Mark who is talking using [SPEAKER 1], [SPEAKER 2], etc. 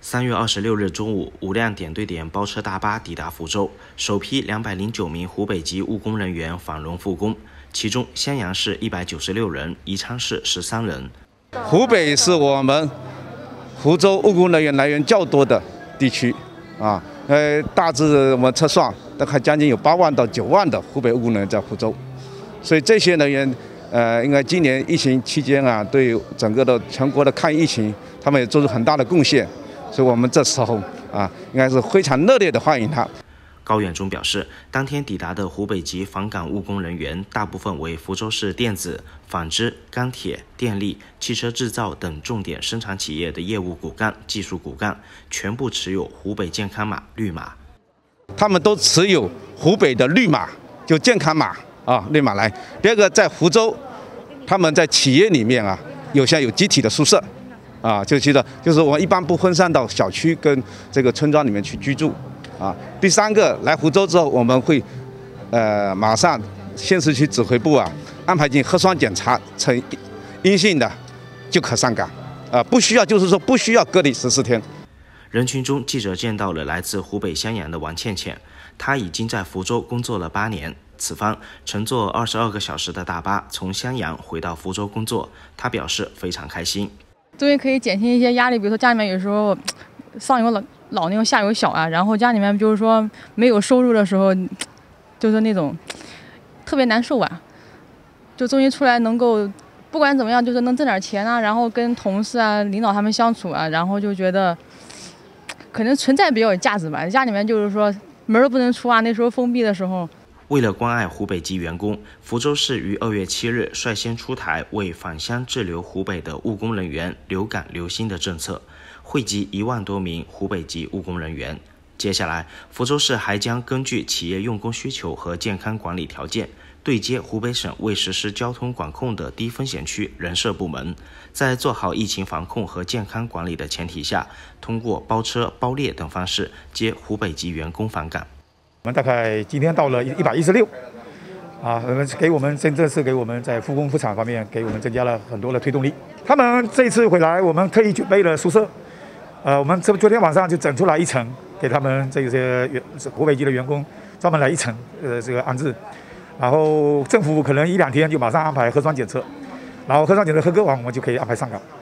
[SPEAKER 1] 3月26日中午，5辆点对点包车大巴抵达福州，首批209名湖北籍务工人员返笼复工，其中襄阳市196人，宜昌市13人。
[SPEAKER 2] 湖北是我们福州务工人员来源较多的地区啊，大致我们测算大概将近有8万到9万的湖北务工人员在福州，所以这些人员应该今年疫情期间啊，对整个的全国的抗疫情，他们也做出很大的贡献。所以我们这时候啊，应该是非常热烈的欢迎他。
[SPEAKER 1] 高远忠表示，当天抵达的湖北籍访港务工人员大部分为福州市电子、纺织、钢铁、电力、汽车制造等重点生产企业的业务骨干、技术骨干，全部持有湖北健康码绿码。
[SPEAKER 2] 他们都持有湖北的绿码，就健康码啊，绿码来。第二个，在福州，他们在企业里面啊，有集体的宿舍。就是我们一般不分散到小区跟这个村庄里面去居住啊。第三个，来福州之后，我们会马上县市区指挥部啊安排进核酸检查呈阴性的就可上岗不需要隔离14天。
[SPEAKER 1] 人群中，记者见到了来自湖北襄阳的王倩倩，她已经在福州工作了8年。此番乘坐22个小时的大巴从襄阳回到福州工作，她表示非常开心。
[SPEAKER 3] 终于可以减轻一些压力，比如说家里面有时候上有老那种下有小啊，然后家里面就是说没有收入的时候，就是那种特别难受啊。就终于出来能够不管怎么样，就是能挣点钱啊，然后跟同事啊、领导他们相处啊，然后就觉得可能存在比较有价值吧。家里面就是说门都不能出啊，那时候封闭的时候。
[SPEAKER 1] 为了关爱湖北籍员工，福州市于2月7日率先出台为返乡滞留湖北的务工人员留岗留薪的政策，惠及1万多名湖北籍务工人员。接下来，福州市还将根据企业用工需求和健康管理条件，对接湖北省未实施交通管控的低风险区人社部门，在做好疫情防控和健康管理的前提下，通过包车、包列等方式接湖北籍员工返岗。
[SPEAKER 4] 我们大概今天到了116，给我们真正是给我们在复工复产方面给我们增加了很多的推动力。他们这次回来，我们特意准备了宿舍，我们昨天晚上就整出来1层，给他们这些湖北籍的员工专门来1层这个安置。然后政府可能1-2天就马上安排核酸检测，然后核酸检测合格完，我们就可以安排上岗。